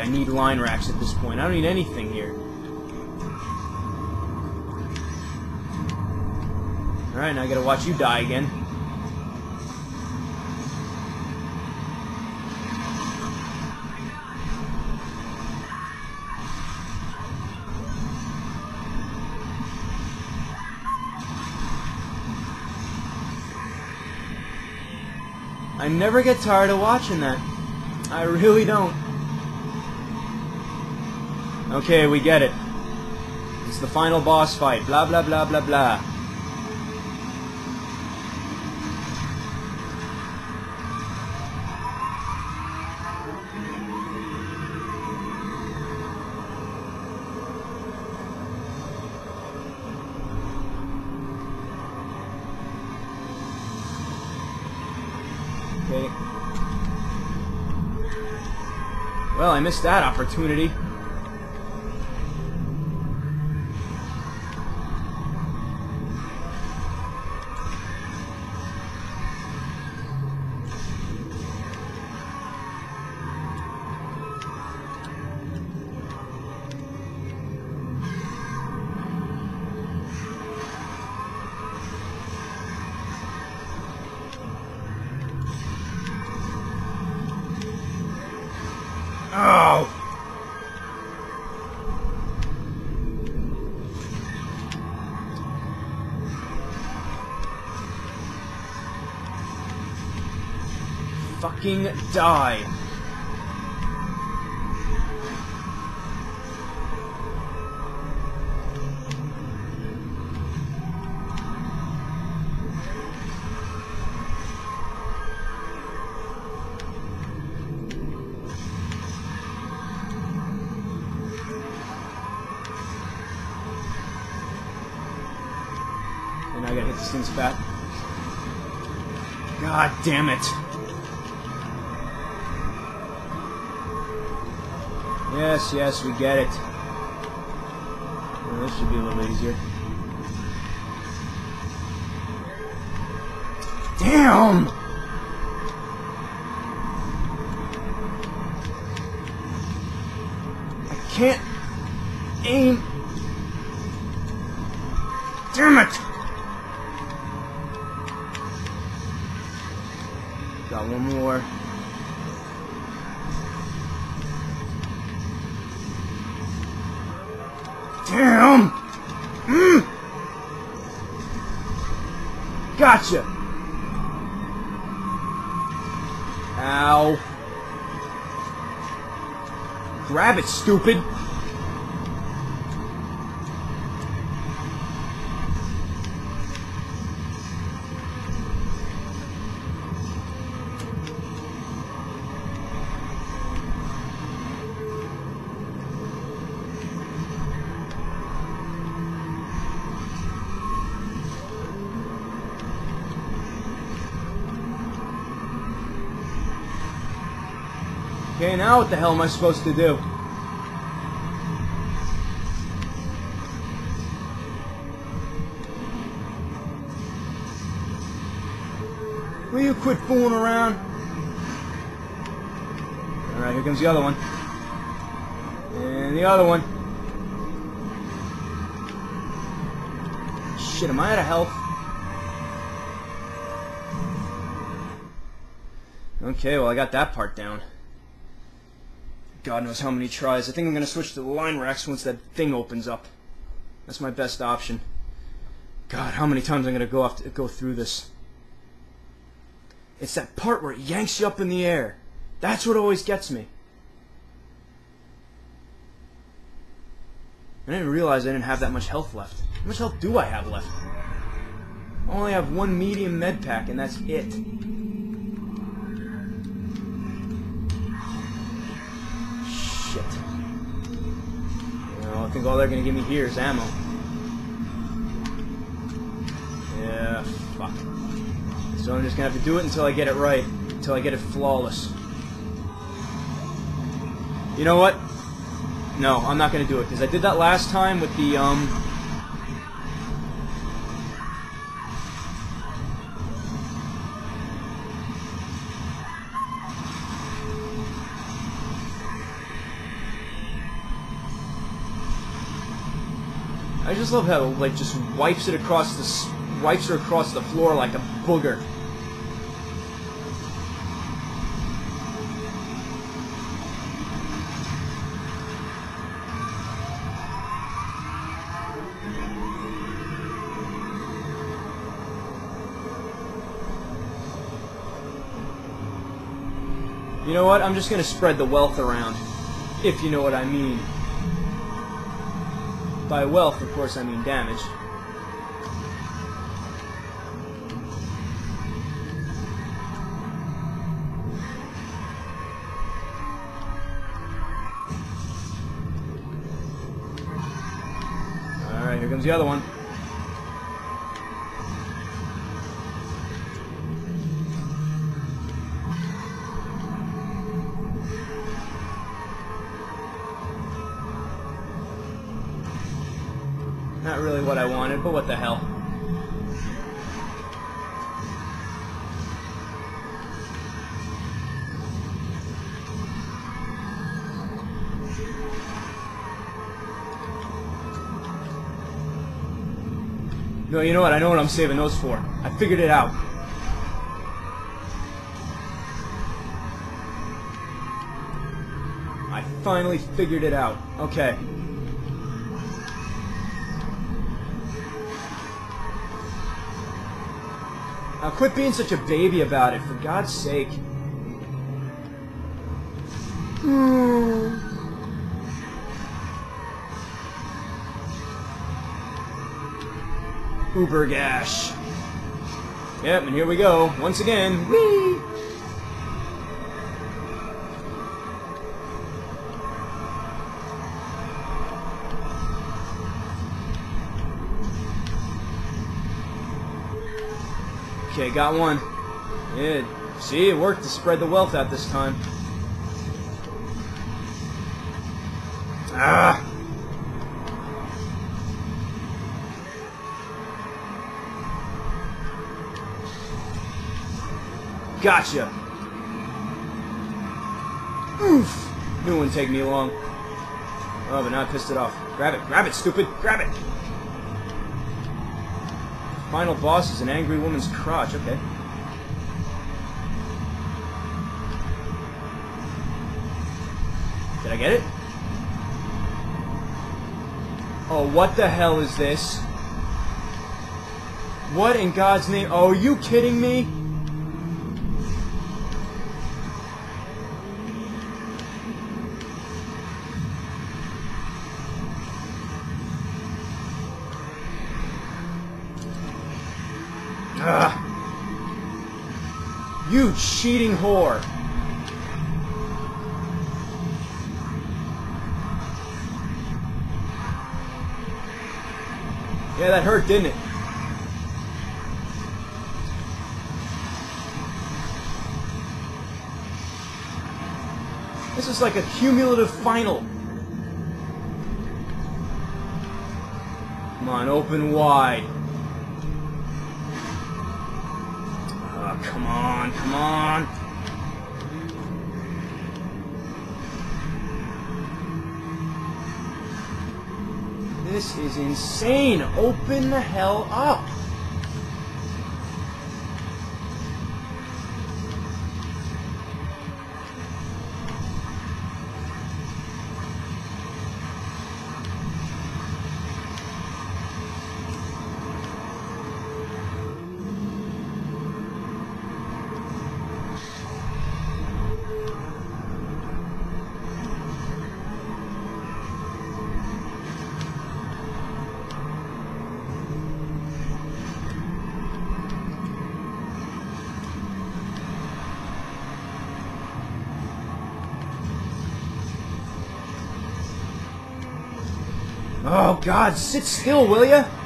I need line racks at this point. I don't need anything here. Alright, now I gotta watch you die again. I never get tired of watching that. I really don't. Okay, we get it. It's the final boss fight. Blah, blah, blah, blah, blah. Okay. Well, I missed that opportunity. Oh! Fucking die. And I gotta hit this thing's back. God damn it. Yes, yes, we get it. Well, this should be a little bit easier. Damn! I can't aim. Damn it! Got one more. Damn! Gotcha! Ow. Grab it, stupid! Okay, now what the hell am I supposed to do? Will you quit fooling around? Alright, here comes the other one. And the other one. Shit, am I out of health? Okay, well I got that part down. God knows how many tries. I think I'm going to switch to the line racks once that thing opens up. That's my best option. God, how many times I'm going to go through this. It's that part where it yanks you up in the air. That's what always gets me. I didn't realize I didn't have that much health left. How much health do I have left? I only have one medium med pack, and that's it. Shit. I think all they're gonna give me here is ammo. Yeah, fuck. So I'm just gonna have to do it until I get it right. Until I get it flawless. You know what? No, I'm not gonna do it, because I did that last time with the, I just love how it, like, just wipes her across the floor like a booger. You know what? I'm just gonna spread the wealth around, if you know what I mean. By wealth, of course, I mean damage. Alright, here comes the other one. Not really what I wanted, but what the hell. No, you know what? I know what I'm saving those for. I figured it out. I finally figured it out. Okay. Now quit being such a baby about it, for God's sake. Ubergash. Yep, and here we go, once again. Whee! Okay, got one. Yeah, see, it worked to spread the wealth out this time. Ah! Gotcha! Oof! Knew it wouldn't take me long. Oh, but now I pissed it off. Grab it, stupid! Grab it! Final boss is an angry woman's crotch, okay. Did I get it? Oh, what the hell is this? What in God's name? Oh, are you kidding me? Ugh. You cheating whore. Yeah, that hurt, didn't it? This is like a cumulative final. Come on, open wide. Come on, come on. This is insane. Open the hell up. Oh, God, sit still, will ya?